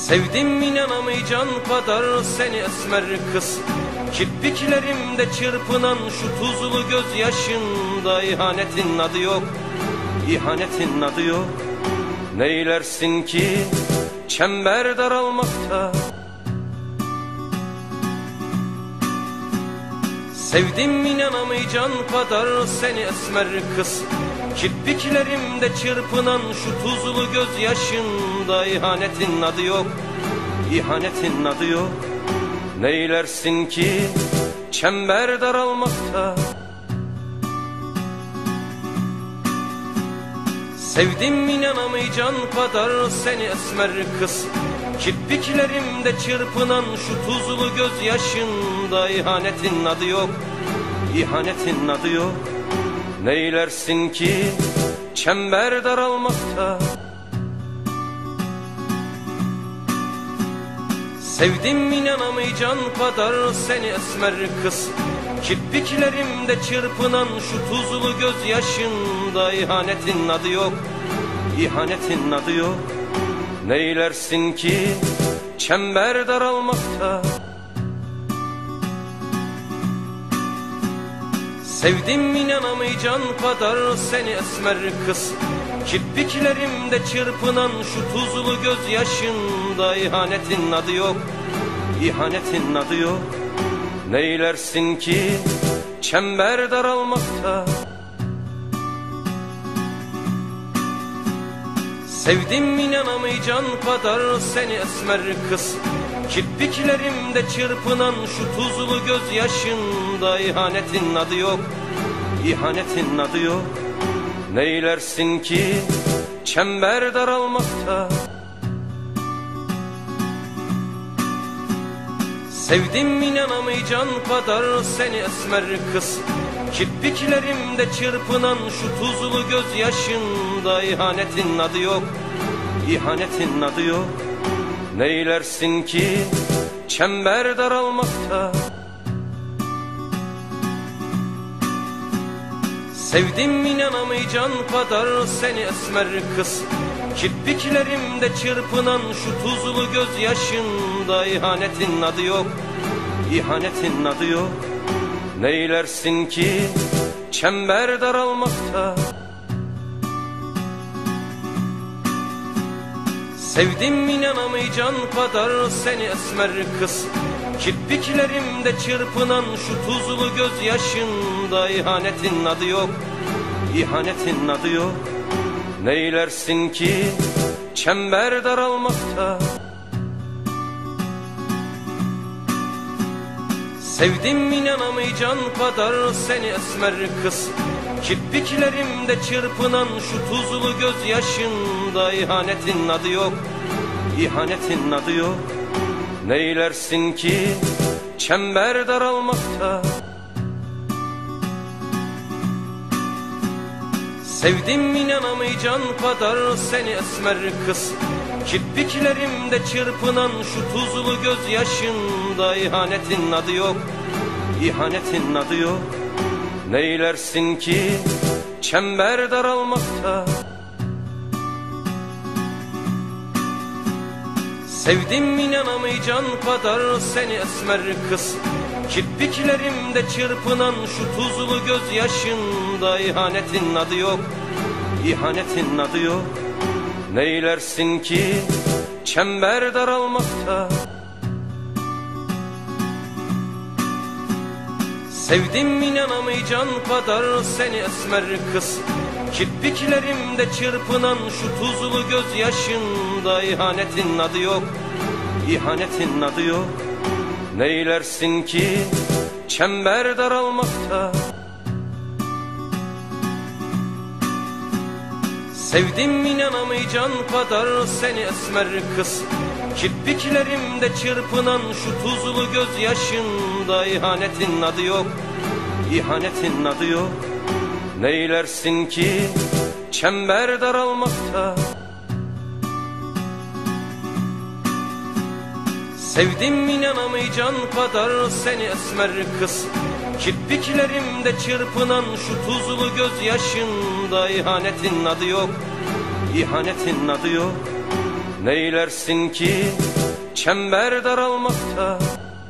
Sevdim inanamayacağın kadar seni esmer kız. Kirpiklerimde çırpınan şu tuzlu gözyaşında ihanetin adı yok, ihanetin adı yok. Neylersin ki çember daralmakta. Sevdim inanamayacağın kadar seni esmer kız. Kirpiklerimde çırpınan şu tuzlu gözyaşında ihanetin adı yok, ihanetin adı yok. Neylersin ki çember daralmakta. Sevdim inanamayacağın kadar seni esmer kız. Kirpiklerimde çırpınan şu tuzlu gözyaşında ihanetin adı yok, ihanetin adı yok. Neylersin ki çember daralmakta. Sevdim inanamayacağın kadar seni esmer kız. Kirpiklerimde çırpınan şu tuzlu gözyaşında ihanetin adı yok, ihanetin adı yok. Neylersin ki çember daralmakta. Sevdim inanamayacağın kadar seni esmer kız. Kirpiklerimde çırpınan şu tuzlu gözyaşında ihanetin adı yok, ihanetin adı yok. Neylersin ki çember daralmakta. Sevdim inanamayacağın kadar seni esmer kız. Kirpiklerimde çırpınan şu tuzlu gözyaşında ihanetin adı yok, ihanetin adı yok. Neylersin ki çember daralmakta. Sevdim inanamayacağın kadar seni esmer kız. Kirpiklerimde çırpınan şu tuzlu gözyaşında ihanetin adı yok, ihanetin adı yok. Neylersin ki çember daralmakta. Sevdim inanamayacağın kadar seni esmer kız. Kirpiklerimde çırpınan şu tuzlu gözyaşında ihanetin adı yok, ihanetin adı yok. Neylersin ki çember daralmakta. Sevdim inanamayacağın kadar seni esmer kız. Kirpiklerimde çırpınan şu tuzlu gözyaşında ihanetin adı yok, ihanetin adı yok. Neylersin ki çember daralmakta. Sevdim inanamayacağın kadar seni esmer kız. Kirpiklerimde çırpınan şu tuzlu gözyaşında ihanetin adı yok, ihanetin adı yok. Neylersin ki çember daralmakta. Sevdim inanamayacağın kadar seni esmer kız. Kirpiklerimde çırpınan şu tuzlu gözyaşında ihanetin adı yok, ihanetin adı yok. Neylersin ki çember daralmakta. Sevdim inanamayacağın kadar seni esmer kız. Kirpiklerimde çırpınan şu tuzlu gözyaşında ihanetin adı yok, ihanetin adı yok. Neylersin ki çember daralmakta. Sevdim inanamayacağın kadar seni esmer kız. Kirpiklerimde çırpınan şu tuzlu gözyaşında ihanetin adı yok, ihanetin adı yok. Neylersin ki çember daralmakta. Sevdim inanamayacağın kadar seni esmer kız. Kirpiklerimde çırpınan şu tuzlu gözyaşında ihanetin adı yok, ihanetin adı yok. Neylersin ki çember daralmakta. Sevdim inanamayacağın kadar seni esmer kız. Kirpiklerimde çırpınan şu tuzlu gözyaşında ihanetin adı yok, ihanetin adı yok. Neylersin ki çember daralmakta.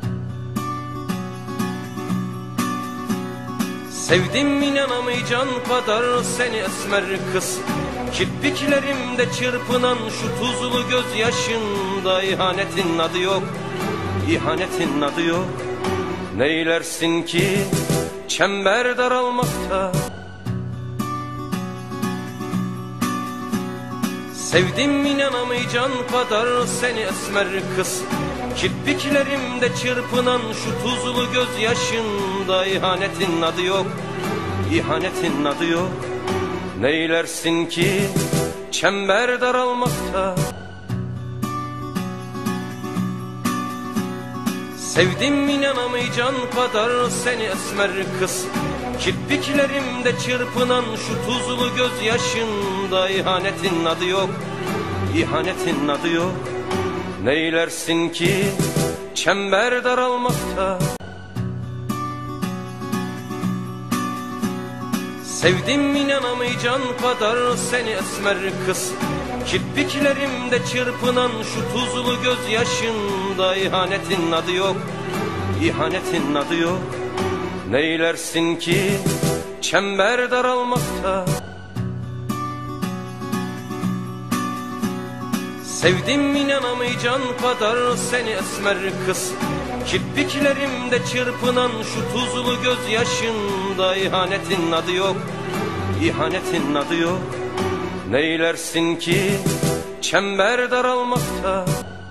Sevdim inanamayacağın kadar seni esmer kız. Kirpiklerimde çırpınan şu tuzlu gözyaşında ihanetin adı yok, ihanetin adı yok. Neylersin ki çember daralmakta. Sevdim inanamayacağın kadar seni esmer kız. Kirpiklerimde çırpınan şu tuzlu gözyaşında ihanetin adı yok, ihanetin adı yok. Neylersin ki çember daralmakta. Sevdim inanamayacağın kadar seni esmer kız. Kirpiklerimde çırpınan şu tuzlu gözyaşında ihanetin adı yok, ihanetin adı yok. Neylersin ki çember daralmakta. Sevdim inanamayacağın kadar seni esmer kız. Kirpiklerimde çırpınan şu tuzlu gözyaşında ihanetin adı yok, ihanetin adı yok. Neylersin ki çember daralmakta. Sevdim inanamayacağın kadar seni esmer kız. Kirpiklerimde çırpınan şu tuzlu gözyaşında ihanetin adı yok, ihanetin adı yok. Neylersin ki çember daralmakta.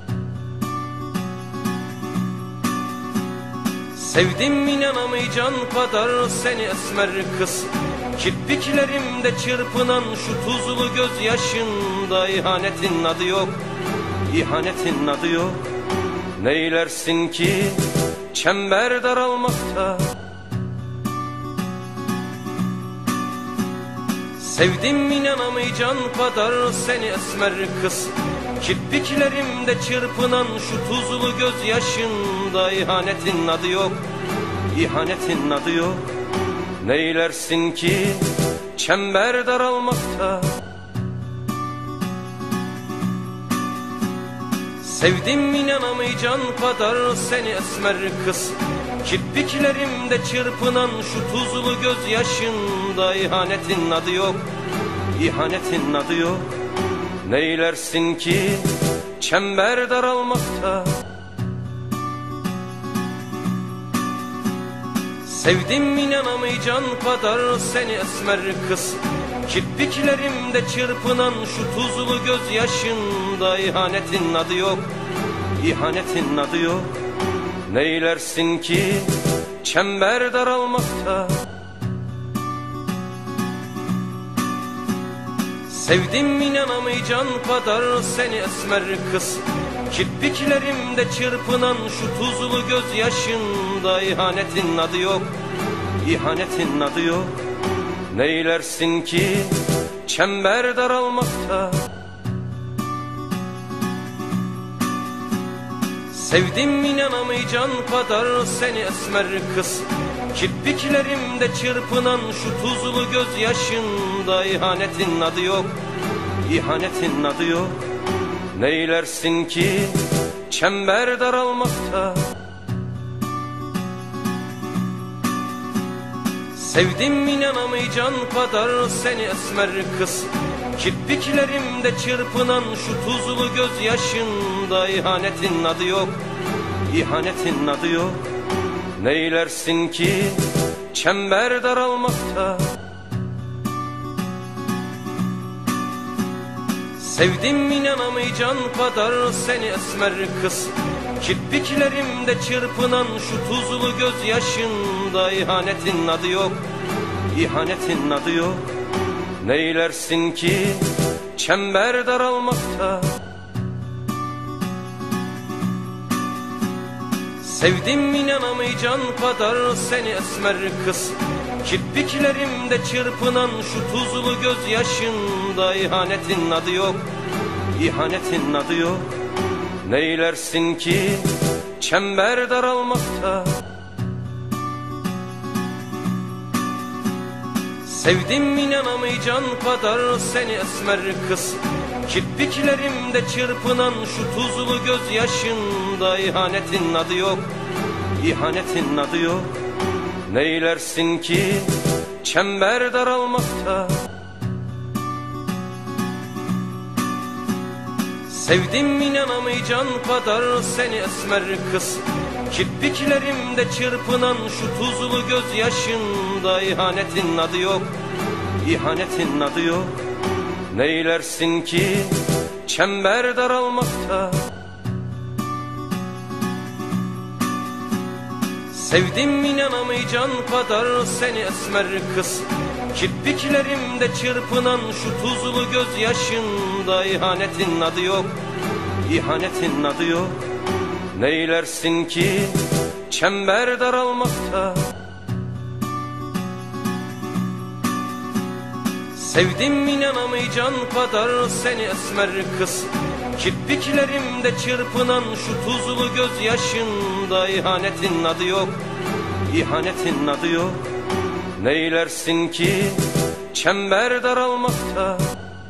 Sevdim inanamayacağın kadar seni esmer kız. Kirpiklerimde çırpınan şu tuzlu gözyaşında ihanetin adı yok, ihanetin adı yok. Neylersin ki çember daralmakta. Sevdim inanamayacağın kadar seni esmer kız. Kirpiklerimde çırpınan şu tuzlu gözyaşında ihanetin adı yok, ihanetin adı yok. Neylersin ki çember daralmakta. Sevdim inanamayacağın kadar seni esmer kız. Kirpiklerimde çırpınan şu tuzlu gözyaşında ihanetin adı yok, ihanetin adı yok. Neylersin ki çember daralmakta. Sevdim inanamayacağın kadar seni esmer kız. Kirpiklerimde çırpınan şu tuzlu gözyaşında ihanetin adı yok, ihanetin adı yok. Neylersin ki çember daralmakta. Sevdim inanamayacağın kadar seni esmer kız. Kirpiklerimde çırpınan şu tuzlu gözyaşında ihanetin adı yok, ihanetin adı yok. Neylersin ki çember daralmakta. Sevdim inanamayacağın kadar seni esmer kız. Kirpiklerimde çırpınan şu tuzlu gözyaşında ihanetin adı yok, ihanetin adı yok. Neylersin ki çember daralmakta. Sevdim inanamayacağın kadar seni esmer kız. Kirpiklerimde çırpınan şu tuzlu gözyaşında ihanetin adı yok, ihanetin adı yok. Neylersin ki çember daralmakta. Sevdim inanamayacağın kadar seni esmer kız. Kirpiklerimde çırpınan şu tuzlu gözyaşında ihanetin adı yok, ihanetin adı yok. Neylersin ki çember daralmakta. Sevdim inanamayacağın kadar seni esmer kız. Kirpiklerimde çırpınan şu tuzlu gözyaşında ihanetin adı yok, ihanetin adı yok. Neylersin ki çember daralmakta. Sevdim inanamayacağın kadar seni esmer kız. Kirpiklerimde çırpınan şu tuzlu gözyaşında ihanetin adı yok, ihanetin adı yok. Neylersin ki çember daralmakta. Sevdim inanamayacağın kadar seni esmer kız. Kirpiklerimde çırpınan şu tuzlu gözyaşında ihanetin adı yok, ihanetin adı yok. Neylersin ki çember daralmakta. Sevdim inanamayacağın kadar seni esmer kız. Kirpiklerimde çırpınan şu tuzlu gözyaşında ihanetin adı yok, ihanetin adı yok. Neylersin ki çember daralmakta. Sevdim inanamayacağın kadar seni esmer kız. Kirpiklerimde çırpınan şu tuzlu gözyaşında ihanetin adı yok, ihanetin adı yok. Neylersin ki çember daralmakta.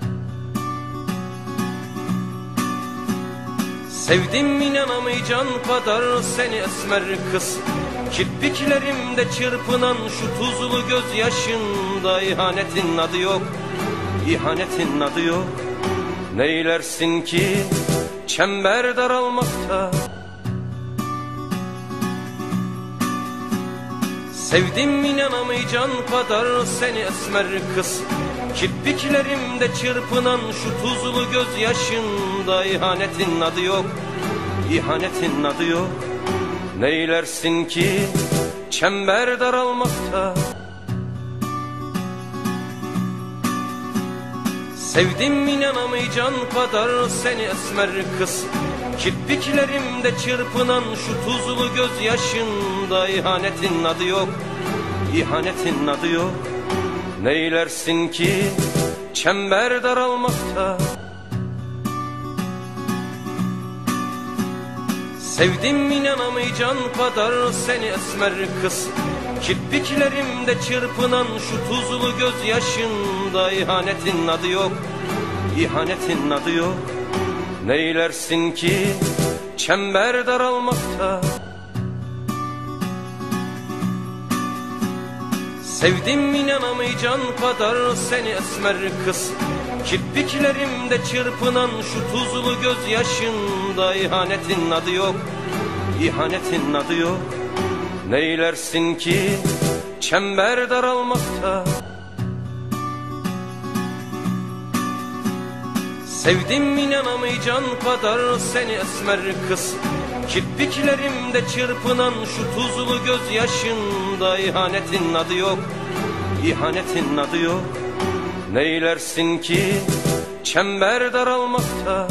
Sevdim inanamayacağın kadar seni esmer kız. Kirpiklerimde çırpınan şu tuzlu gözyaşında ihanetin adı yok, ihanetin adı yok. Neylersin ki çember daralmakta. Sevdim inanamayacağın kadar seni esmer kız. Kirpiklerimde çırpınan şu tuzlu gözyaşında ihanetin adı yok, ihanetin adı yok. Neylersin ki çember daralmakta. Sevdim inanamayacağın kadar seni esmer kız. Kirpiklerimde çırpınan şu tuzlu gözyaşında ihanetin adı yok, ihanetin adı yok. Neylersin ki çember daralmakta. Sevdim inanamayacağın kadar seni esmer kız. Kirpiklerimde çırpınan şu tuzlu gözyaşında ihanetin adı yok, ihanetin adı yok. Neylersin ki çember daralmakta. Sevdim inanamayacağın kadar seni esmer kız. Kirpiklerimde çırpınan şu tuzlu gözyaşında ihanetin adı yok, ihanetin adı yok. Neylersin ki çember daralmakta. Sevdim inanamayacağın kadar seni esmer kız. Kirpiklerimde çırpınan şu tuzlu gözyaşında ihanetin adı yok, ihanetin adı yok. Neylersin ki çember daralmakta.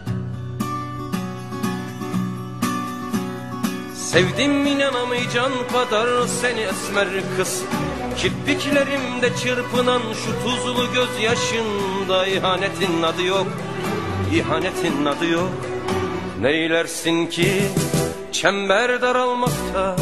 Sevdim inanamayacağın kadar seni esmer kız. Kirpiklerimde çırpınan şu tuzlu gözyaşında ihanetin adı yok, ihanetin adı yok. Neylersin ki çember daralmakta.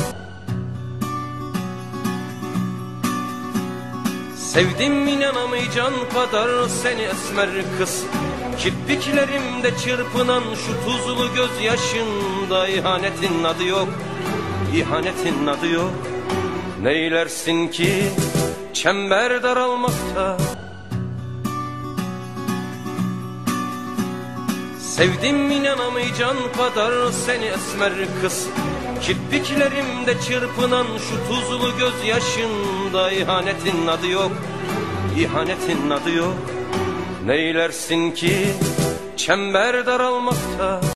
Sevdim inanamayacağın kadar seni esmer kız. Kirpiklerimde çırpınan şu tuzlu gözyaşında ihanetin adı yok, ihanetin adı yok. Neylersin ki çember daralmakta. Sevdim inanamayacağın kadar seni esmer kız. Kirpiklerimde çırpınan şu tuzlu gözyaşında ihanetin adı yok, ihanetin adı yok. Neylersin ki çember daralmakta.